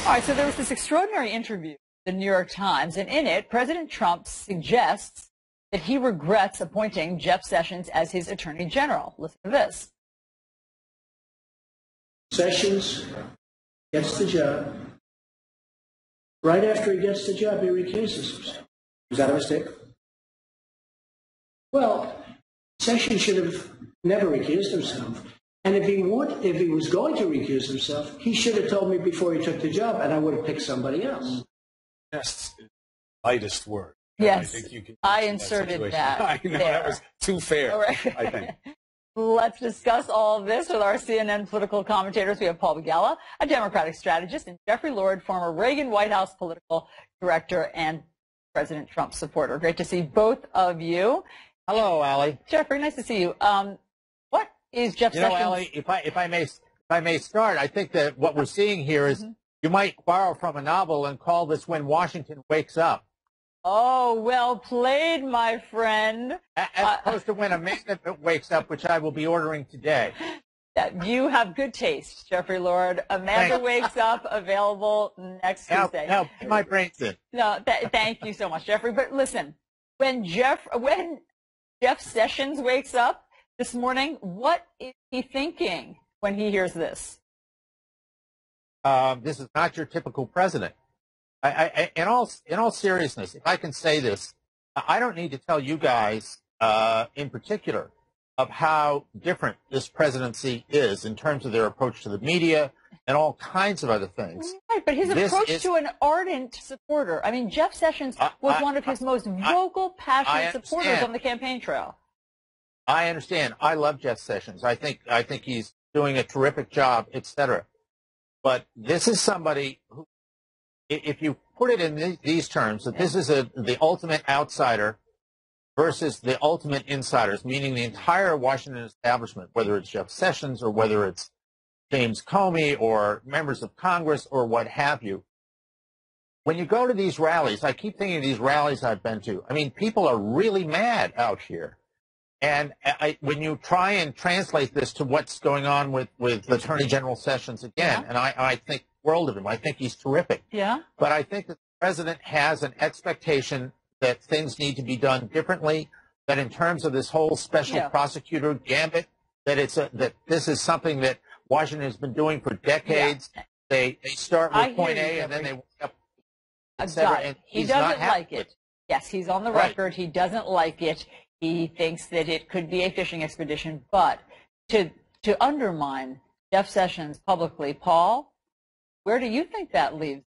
All right, so there was this extraordinary interview in the New York Times, and in it, President Trump suggests that he regrets appointing Jeff Sessions as his Attorney General. Listen to this. Sessions gets the job. Right after he gets the job, he recuses himself. Is that a mistake? Well, Sessions should have never recused himself. And if he was going to recuse himself, he should have told me before he took the job, and I would have picked somebody else. Yes, lightest word. Yes, I think you can. I inserted that. I know there. that was too fair. All right. I think. Let's discuss all of this with our CNN political commentators. We have Paul Begala, a Democratic strategist, and Jeffrey Lord, former Reagan White House political director and President Trump supporter. Great to see both of you. Hello, Allie. Jeffrey, nice to see you. What is Jeff Sessions? You know, Allie, if I may start, I think that what we're seeing here is you might borrow from a novel and call this When Washington Wakes Up. Oh, well played, my friend. As opposed to When Amanda Wakes Up, which I will be ordering today. You have good taste, Jeffrey Lord. Amanda Wakes Up, available next Tuesday. Now, my brain's in. No, thank you so much, Jeffrey. But listen, when Jeff Sessions wakes up this morning, what is he thinking when he hears this? This is not your typical president. In all seriousness, if I can say this, I don't need to tell you guys in particular of how different this presidency is in terms of their approach to the media and all kinds of other things. Right, but his approach to an ardent supporter. I mean, Jeff Sessions was one of his most vocal, passionate supporters on the campaign trail. I understand. I love Jeff Sessions. I think he's doing a terrific job, etc. But this is somebody who, if you put it in these terms, that this is the ultimate outsider versus the ultimate insiders, meaning the entire Washington establishment, whether it's Jeff Sessions or whether it's James Comey or members of Congress or what have you. When you go to these rallies, I keep thinking of these rallies I've been to. I mean, people are really mad out here. And when you try and translate this to what's going on with Attorney General Sessions again, and I think the world of him. I think he's terrific. Yeah. But I think that the president has an expectation that things need to be done differently, that in terms of this whole special prosecutor gambit, that this is something that Washington has been doing for decades. They start with point A and then they wind up, etc. And he doesn't like it. Yes, he's on the record. He doesn't like it. He thinks that it could be a fishing expedition. But to undermine Jeff Sessions publicly, Paul, where do you think that leaves?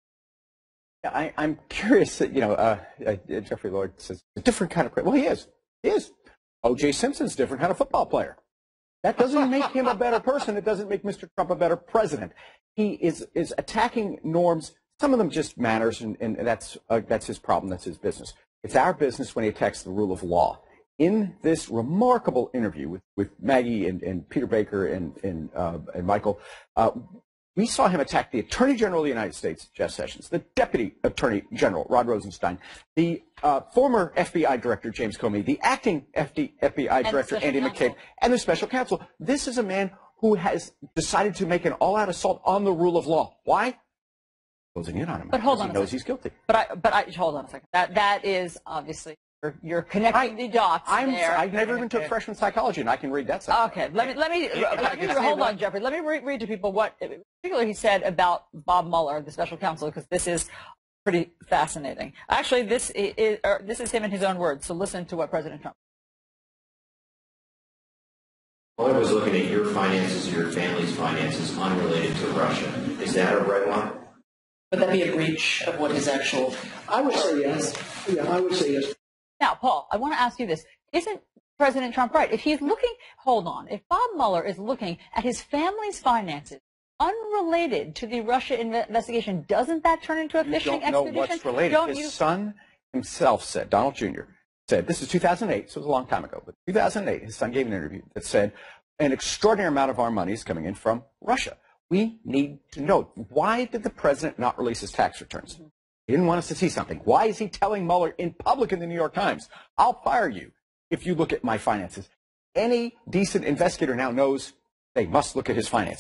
I'm curious that, Jeffrey Lord says a different kind of player. Well, he is. He is. O.J. Simpson's a different kind of football player. That doesn't make him a better person. It doesn't make Mr. Trump a better president. He is attacking norms. Some of them just manners, and that's his problem. That's his business. It's our business when he attacks the rule of law. In this remarkable interview with Maggie and Peter Baker and Michael, we saw him attack the Attorney General of the United States, Jeff Sessions, the Deputy Attorney General, Rod Rosenstein, the former FBI Director, James Comey, the acting FBI Director, Andy McCabe, and the Special Counsel. This is a man who has decided to make an all-out assault on the rule of law. Why? Closing in on him. But hold on, he knows he's guilty. But hold on a second. That is obviously. You're connecting the dots there. I never even took freshman psychology, and I can read that stuff. Okay, let me hold on, Jeffrey. Let me read to people what, particularly, he said about Bob Mueller, the special counsel, because this is pretty fascinating. Actually, this is him in his own words. So listen to what President Trump. Mueller was looking at your finances, your family's finances, unrelated to Russia. Is that a red line? Would that be a breach of what his actual? I would say yes. Yeah, I would say yes. Now, Paul, I want to ask you this. Isn't President Trump right? If he's looking, hold on, if Bob Mueller is looking at his family's finances unrelated to the Russia investigation, doesn't that turn into a fishing expedition? You don't know what's related. His son himself said, Donald Jr. said, this is 2008, so it was a long time ago, but 2008, his son gave an interview that said, an extraordinary amount of our money is coming in from Russia. We need to know, why did the president not release his tax returns? He didn't want us to see something. Why is he telling Mueller in public in the New York Times, I'll fire you if you look at my finances? Any decent investigator now knows they must look at his finances.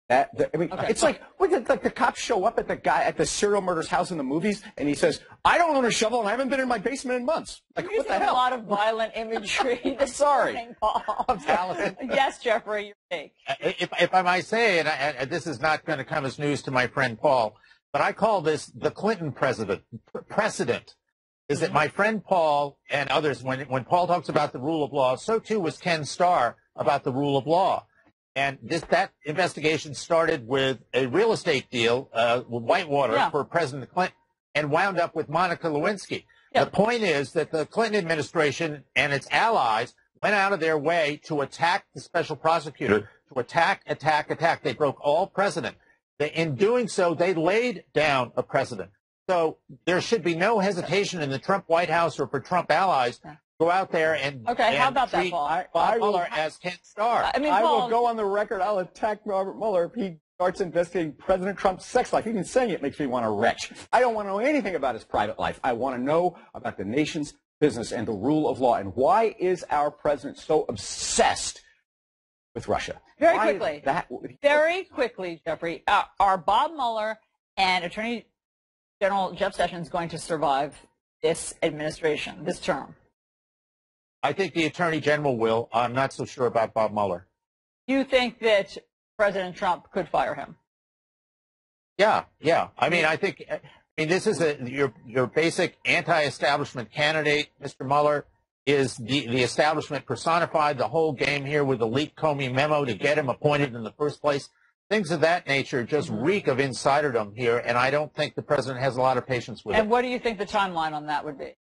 I mean, Okay. it's like the cops show up at the serial murderer's house in the movies, and he says, "I don't own a shovel, and I haven't been in my basement in months." Like, what the Using hell? a lot of violent imagery this Sorry. morning, Paul. Allison. Yes, Jeffrey, your take. If I might say, and this is not going to come as news to my friend Paul, but I call this the Clinton precedent. Is that my friend Paul and others, when Paul talks about the rule of law, so too was Ken Starr about the rule of law. And that investigation started with a real estate deal with Whitewater for President Clinton and wound up with Monica Lewinsky. The point is that the Clinton administration and its allies went out of their way to attack the special prosecutor, to attack. They broke all precedent. In doing so, they laid down a precedent. So there should be no hesitation in the Trump White House or for Trump allies to go out there and How about that, treat Paul? Bob Mueller as Ken Starr. I mean, I Paul, will go on the record. I'll attack Robert Mueller if he starts investigating President Trump's sex life. Even saying it makes me want to retch. I don't want to know anything about his private life. I want to know about the nation's business and the rule of law. And why is our president so obsessed with Russia? Very Why is quickly. that- Very quickly, Jeffrey, are Bob Mueller and Attorney General Jeff Sessions going to survive this administration, this term? I think the Attorney General will. I'm not so sure about Bob Mueller. Do you think that President Trump could fire him? Yeah. I mean, this is your basic anti-establishment candidate. Mr. Mueller is the establishment personified. The whole game here with the leaked Comey memo to get him appointed in the first place. Things of that nature just reek of insiderdom here, and I don't think the president has a lot of patience with it. And what do you think the timeline on that would be?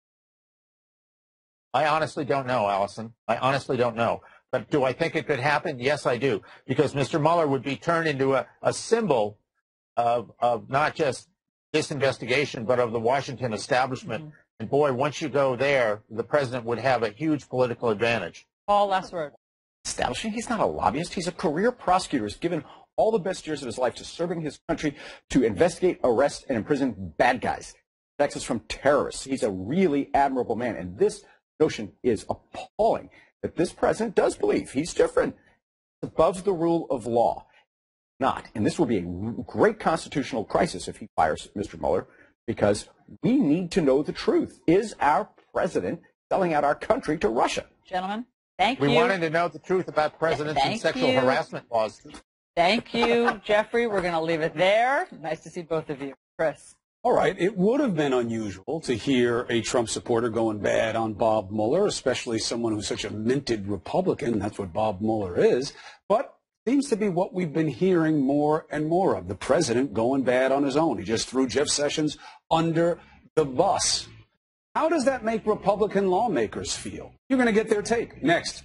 I honestly don't know, Allison. I honestly don't know. But do I think it could happen? Yes, I do. Because Mr. Mueller would be turned into a symbol of not just this investigation, but of the Washington establishment. And boy, once you go there, the president would have a huge political advantage. Paul, last word. Establishing. He's not a lobbyist. He's a career prosecutor. He's given all the best years of his life to serving his country to investigate, arrest, and imprison bad guys. Protects us from terrorists. He's a really admirable man. And this notion is appalling that this president does believe he's different, above the rule of law. Not. And this will be a great constitutional crisis if he fires Mr. Mueller, because we need to know the truth. Is our president selling out our country to Russia? Gentlemen, thank you. We wanted to know the truth about presidents and sexual harassment laws. Thank you, Jeffrey. We're going to leave it there. Nice to see both of you. Chris. All right. It would have been unusual to hear a Trump supporter going bad on Bob Mueller, especially someone who's such a minted Republican. That's what Bob Mueller is. But seems to be what we've been hearing more and more of. The president going bad on his own. He just threw Jeff Sessions under the bus. How does that make Republican lawmakers feel? You're going to get their take next.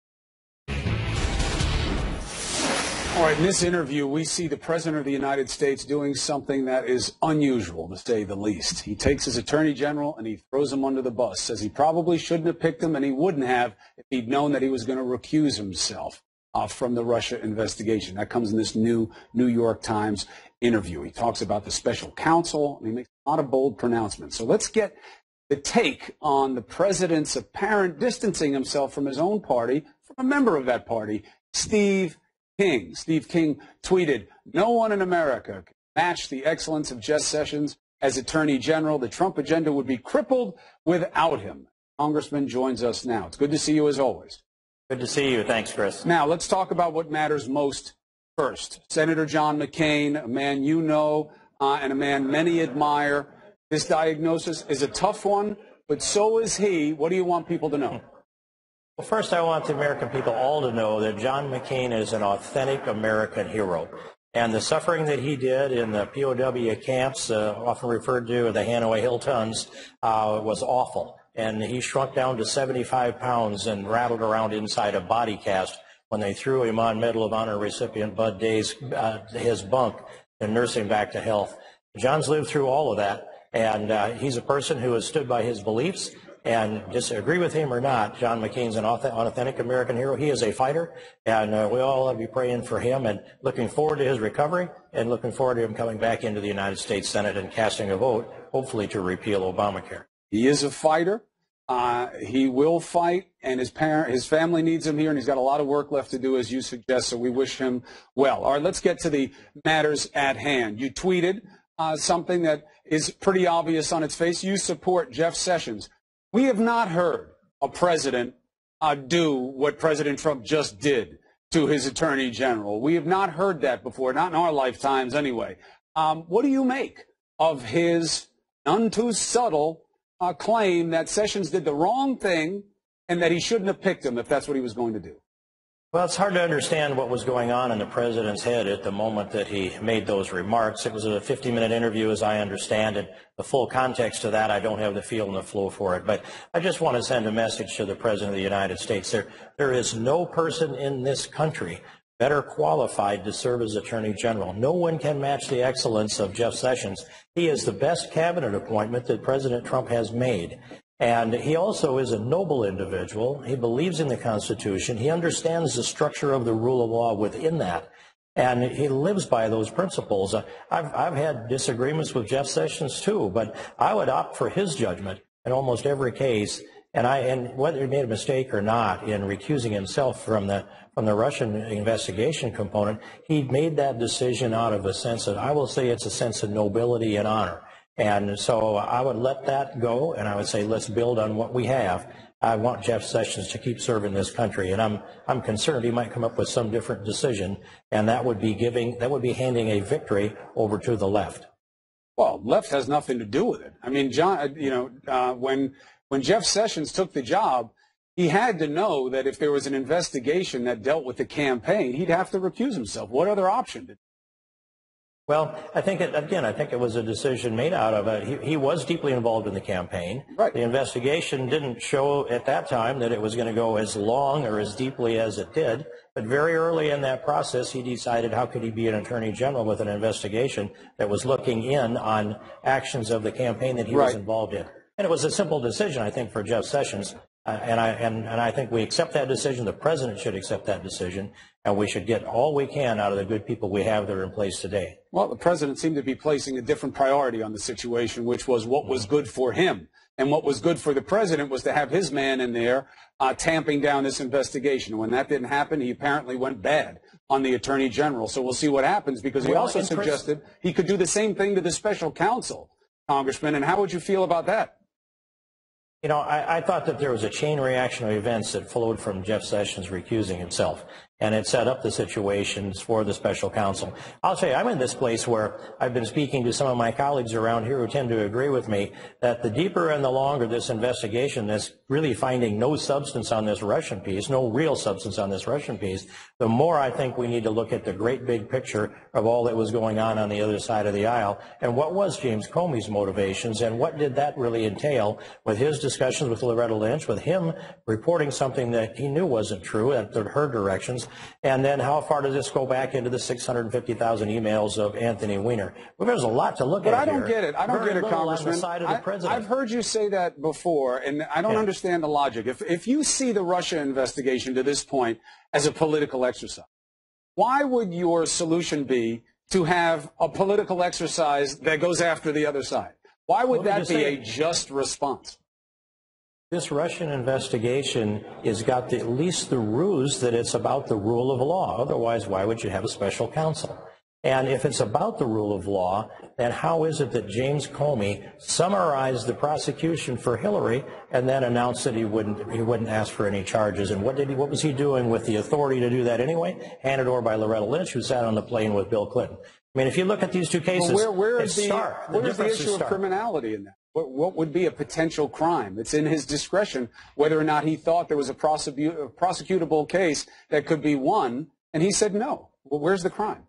All right, in this interview, we see the President of the United States doing something that is unusual, to say the least. He takes his Attorney General and he throws him under the bus, says he probably shouldn't have picked him and he wouldn't have if he'd known that he was going to recuse himself from the Russia investigation. That comes in this new New York Times interview. He talks about the special counsel, and he makes a lot of bold pronouncements. So let's get the take on the president's apparent distancing himself from his own party, from a member of that party, Steve King. Steve King tweeted, "No one in America can match the excellence of Jeff Sessions as Attorney General. The Trump agenda would be crippled without him." Congressman joins us now. It's good to see you as always. Good to see you. Thanks, Chris. Now, let's talk about what matters most first. Senator John McCain, a man you know and a man many admire. This diagnosis is a tough one, but so is he. What do you want people to know? Well, first, I want the American people all to know that John McCain is an authentic American hero. And the suffering that he did in the POW camps, often referred to as the Hanoi Hiltons, was awful. And he shrunk down to 75 pounds and rattled around inside a body cast when they threw him on Medal of Honor recipient Bud Day's his bunk and nursed him back to health. John's lived through all of that, and he's a person who has stood by his beliefs. And disagree with him or not, John McCain's an authentic American hero. He is a fighter, and we all have to be praying for him and looking forward to his recovery and looking forward to him coming back into the United States Senate and casting a vote, hopefully to repeal Obamacare. He is a fighter. He will fight, and his family needs him here, and he's got a lot of work left to do, as you suggest, so we wish him well. All right, let's get to the matters at hand. You tweeted something that is pretty obvious on its face. You support Jeff Sessions. We have not heard a president do what President Trump just did to his attorney general. We have not heard that before, not in our lifetimes anyway. What do you make of his none too subtle claim that Sessions did the wrong thing and that he shouldn't have picked him if that's what he was going to do? Well, it's hard to understand what was going on in the president's head at the moment that he made those remarks. It was a 50-minute interview, as I understand it. The full context of that, I don't have the feel and the flow for it. But I just want to send a message to the President of the United States. There is no person in this country better qualified to serve as Attorney General. No one can match the excellence of Jeff Sessions. He is the best cabinet appointment that President Trump has made. And he also is a noble individual. He believes in the Constitution. He understands the structure of the rule of law within that. And he lives by those principles. I've had disagreements with Jeff Sessions too, but I would opt for his judgment in almost every case. And whether he made a mistake or not in recusing himself from the Russian investigation component, he made that decision out of a sense of, I will say it's a sense of nobility and honor. And so I would let that go, and I would say let's build on what we have. I want Jeff Sessions to keep serving this country, and I'm concerned he might come up with some different decision, and that would be handing a victory over to the left. Well, left has nothing to do with it. I mean, John, when Jeff Sessions took the job, he had to know that if there was an investigation that dealt with the campaign, he'd have to recuse himself. What other option did? Well, I think it was a decision made out of it. He was deeply involved in the campaign. Right. The investigation didn't show at that time that it was going to go as long or as deeply as it did. But very early in that process, he decided how could he be an attorney general with an investigation that was looking in on actions of the campaign that he was involved in. And it was a simple decision, I think, for Jeff Sessions. And I think we accept that decision. The president should accept that decision, and we should get all we can out of the good people we have that are in place today. Well, the president seemed to be placing a different priority on the situation, which was what was good for him. And what was good for the president was to have his man in there tamping down this investigation. When that didn't happen, he apparently went bad on the attorney general. So we'll see what happens, because he also suggested he could do the same thing to the special counsel, Congressman. And how would you feel about that? You know, I thought that there was a chain reaction of events that flowed from Jeff Sessions recusing himself, and it set up the situations for the special counsel. I'll tell you, I'm in this place where I've been speaking to some of my colleagues around here who tend to agree with me that the deeper and the longer this investigation is really finding no substance on this Russian piece, no real substance on this Russian piece, the more I think we need to look at the great big picture of all that was going on the other side of the aisle, and what was James Comey's motivations, and what did that really entail with his discussions with Loretta Lynch, with him reporting something that he knew wasn't true at her directions, and then how far does this go back into the 650,000 emails of Anthony Weiner? Well, there's a lot to look at here. But I don't get it. I don't get it, Congressman. I've heard you say that before, and I don't understand the logic. If you see the Russia investigation to this point as a political exercise, why would your solution be to have a political exercise that goes after the other side? Why would that be a just response? This Russian investigation has got at least the ruse that it's about the rule of law. Otherwise, why would you have a special counsel? And if it's about the rule of law, then how is it that James Comey summarized the prosecution for Hillary and then announced that he wouldn't ask for any charges? And what was he doing with the authority to do that anyway? Handed over by Loretta Lynch, who sat on the plane with Bill Clinton. I mean, if you look at these two cases, where's the issue of criminality in that? What would be a potential crime? It's in his discretion whether or not he thought there was a prosecutable case that could be won, and he said no. Well, where's the crime?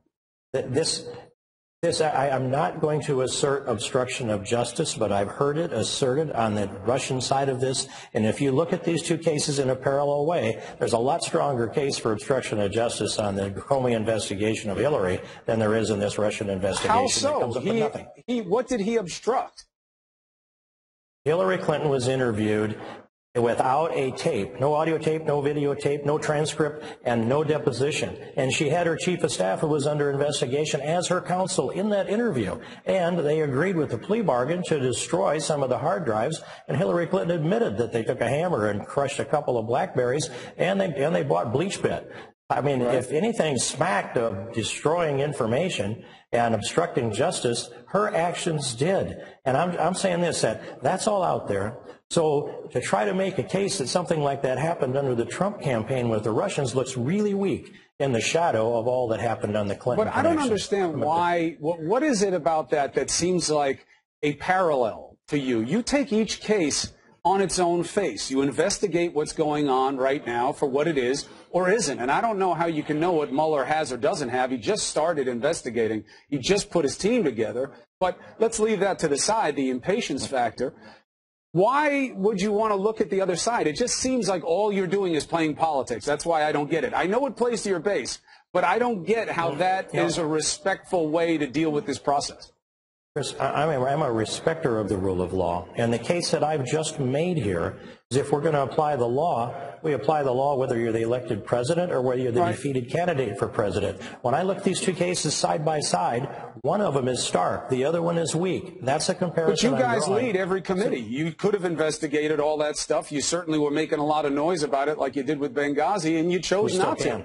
I'm not going to assert obstruction of justice, but I've heard it asserted on the Russian side of this. And if you look at these two cases in a parallel way, there's a lot stronger case for obstruction of justice on the Comey investigation of Hillary than there is in this Russian investigation. How so? That comes up with nothing. What did he obstruct? Hillary Clinton was interviewed without a tape, no audio tape, no videotape, no transcript, and no deposition. And she had her chief of staff who was under investigation as her counsel in that interview. And they agreed with the plea bargain to destroy some of the hard drives. And Hillary Clinton admitted that they took a hammer and crushed a couple of BlackBerries, and they bought BleachBit. I mean, if anything smacked of destroying information and obstructing justice, her actions did. And I'm saying this, that's all out there. So to try to make a case that something like that happened under the Trump campaign with the Russians looks really weak in the shadow of all that happened on the Clinton But I don't understand why, what is it about that seems like a parallel to you? You take each case on its own face. You investigate what's going on right now for what it is or isn't. And I don't know how you can know what Mueller has or doesn't have. He just started investigating. He just put his team together. But let's leave that to the side, the impatience factor. Why would you want to look at the other side? It just seems like all you're doing is playing politics. That's why I don't get it. I know it plays to your base, but I don't get how that is a respectful way to deal with this process. Chris, I'm a respecter of the rule of law. And the case that I've just made here is if we're going to apply the law, we apply the law whether you're the elected president or whether you're the defeated candidate for president. When I look at these two cases side by side, one of them is stark, the other one is weak. That's a comparison. But you guys lead every committee. You could have investigated all that stuff. You certainly were making a lot of noise about it like you did with Benghazi, and you chose not to.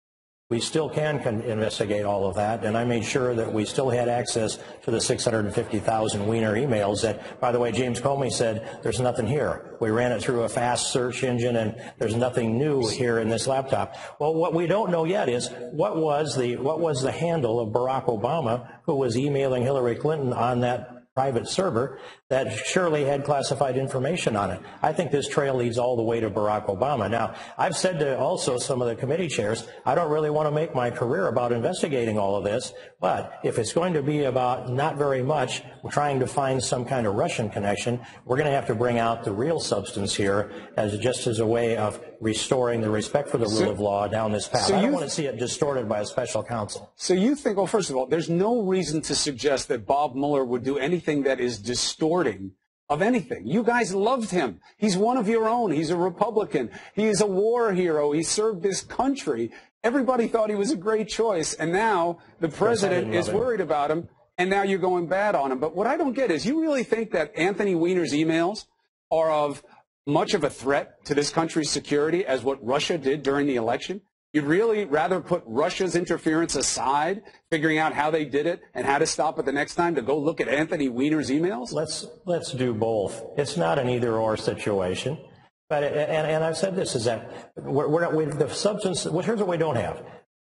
We still can investigate all of that, and I made sure that we still had access to the 650,000 Wiener emails that, by the way, James Comey said, there's nothing here. We ran it through a fast search engine, and there's nothing new here in this laptop. Well, what we don't know yet is what was the handle of Barack Obama, who was emailing Hillary Clinton on that private server that surely had classified information on it. I think this trail leads all the way to Barack Obama. Now, I've said to also some of the committee chairs, I don't really want to make my career about investigating all of this, but if it's going to be about not very much trying to find some kind of Russian connection, we're going to have to bring out the real substance here as a way of restoring the respect for the rule of law down this path. I don't want to see it distorted by a special counsel. So you think, well, first of all, there's no reason to suggest that Bob Mueller would do anything that is distorting of anything. You guys loved him. He's one of your own. He's a Republican. He is a war hero. He served this country. Everybody thought he was a great choice. And now the president is worried about him. And now you're going bad on him. But what I don't get is you really think that Anthony Weiner's emails are of much of a threat to this country's security as what Russia did during the election? You'd really rather put Russia's interference aside, figuring out how they did it and how to stop it the next time, to go look at Anthony Weiner's emails? Let's do both. It's not an either-or situation. But and I've said this, is that the substance, here's what we don't have.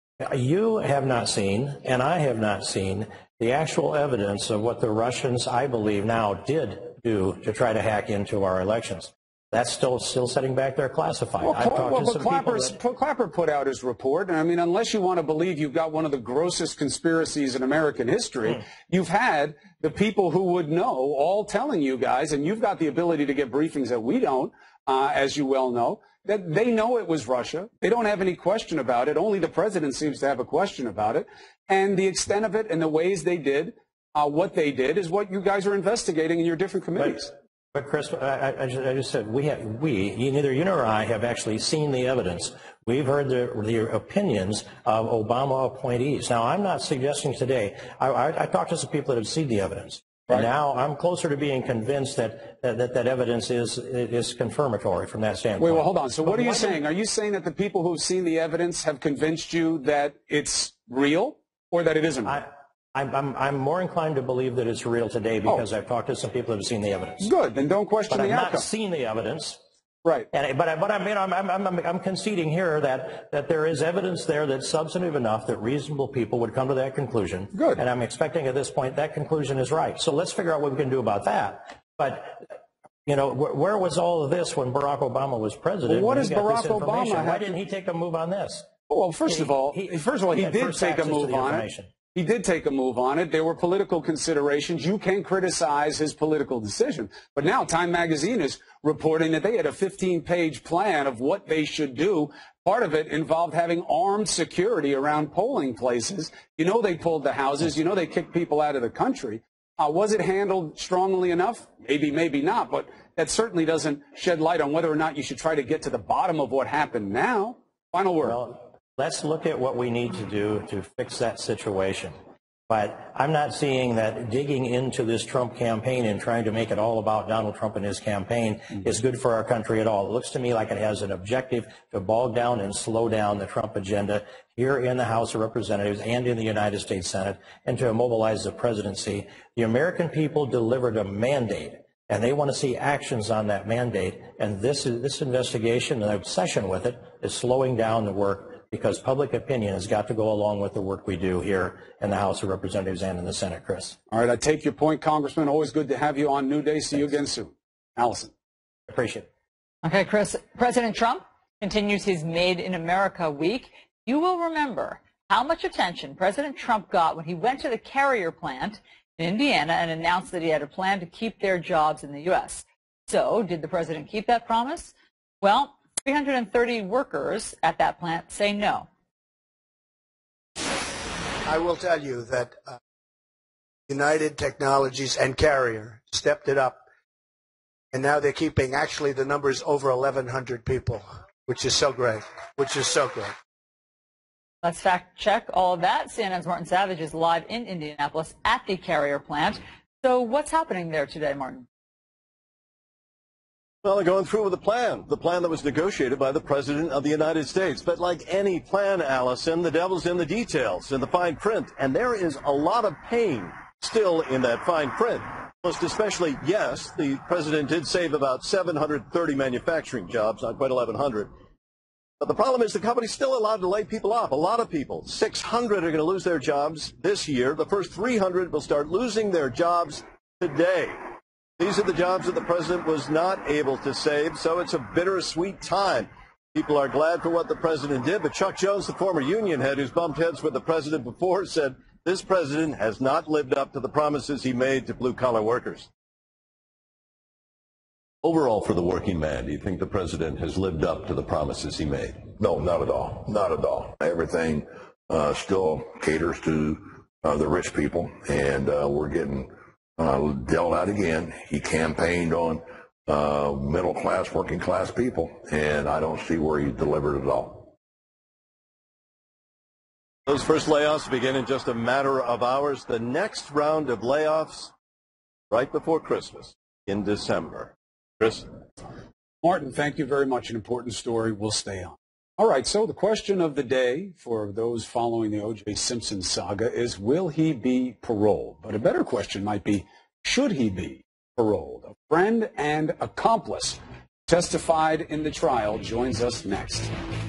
You have not seen, and I have not seen, the actual evidence of what the Russians, I believe now, did do to try to hack into our elections. That's still sitting back there classified. Clapper put out his report, and I mean, unless you want to believe you've got one of the grossest conspiracies in American history, you've had the people who would know all telling you guys, and you've got the ability to get briefings that we don't, as you well know, that they know it was Russia. They don't have any question about it. Only the president seems to have a question about it. And the extent of it and the ways they did what they did is what you guys are investigating in your different committees. But Chris, I just said neither you nor I have actually seen the evidence. We've heard the opinions of Obama appointees. Now, I'm not suggesting today. I talked to some people that have seen the evidence. And now I'm closer to being convinced that evidence is confirmatory from that standpoint. Wait, well, hold on. So what are you saying? Are you saying that the people who've seen the evidence have convinced you that it's real or that it isn't real? I'm more inclined to believe that it's real today because I've talked to some people that have seen the evidence. Good, then don't question the outcome. But I've not seen the evidence. Right. I'm conceding here that there is evidence there that's substantive enough that reasonable people would come to that conclusion. Good. And I'm expecting at this point that conclusion is right. So let's figure out what we can do about that. But where was all of this when Barack Obama was president? Well, what does Barack Obama have? Why didn't he take a move on this? Well, first of all, he did take a move on it. He did take a move on it. There were political considerations. You can criticize his political decision. But now Time Magazine is reporting that they had a 15-page plan of what they should do. Part of it involved having armed security around polling places. They pulled the houses. They kicked people out of the country. Was it handled strongly enough? Maybe, maybe not, but that certainly doesn't shed light on whether or not you should try to get to the bottom of what happened now. Final word. Well, let's look at what we need to do to fix that situation. But I'm not seeing that digging into this Trump campaign and trying to make it all about Donald Trump and his campaign is good for our country at all. It looks to me like it has an objective to bog down and slow down the Trump agenda here in the House of Representatives and in the United States Senate, and to immobilize the presidency. The American people delivered a mandate, and they want to see actions on that mandate. And this investigation and obsession with it is slowing down the work, because public opinion has got to go along with the work we do here in the House of Representatives and in the Senate, Chris. All right, I take your point, Congressman. Always good to have you on New Day. See you again soon. Allison. Appreciate it. Okay, Chris. President Trump continues his Made in America week. You will remember how much attention President Trump got when he went to the Carrier plant in Indiana and announced that he had a plan to keep their jobs in the U.S. So, did the president keep that promise? Well, 330 workers at that plant say no. I will tell you that United Technologies and Carrier stepped it up, and now they're keeping actually the numbers over 1,100 people, which is so great, Let's fact check all of that. CNN's Martin Savage is live in Indianapolis at the Carrier plant. So what's happening there today, Martin? Well, they're going through with the plan that was negotiated by the President of the United States. But like any plan, Allison, the devil's in the details, in the fine print. And there is a lot of pain still in that fine print. Most especially, yes, the President did save about 730 manufacturing jobs, not quite 1,100. But the problem is the company's still allowed to lay people off, a lot of people. 600 are going to lose their jobs this year. The first 300 will start losing their jobs today. These are the jobs that the president was not able to save, so it's a bittersweet time. People are glad for what the president did, but Chuck Jones, the former union head who's bumped heads with the president before, said this president has not lived up to the promises he made to blue-collar workers. Overall, for the working man, do you think the president has lived up to the promises he made? No, not at all. Not at all. Everything still caters to the rich people, and we're getting dealt out again. He campaigned on middle class, working class people, and I don't see where he delivered at all. Those first layoffs begin in just a matter of hours. The next round of layoffs right before Christmas in December. Chris? Martin, thank you very much. An important story. We'll stay on. All right, so the question of the day for those following the O.J. Simpson saga is, will he be paroled? But a better question might be, should he be paroled? A friend and accomplice testified in the trial joins us next.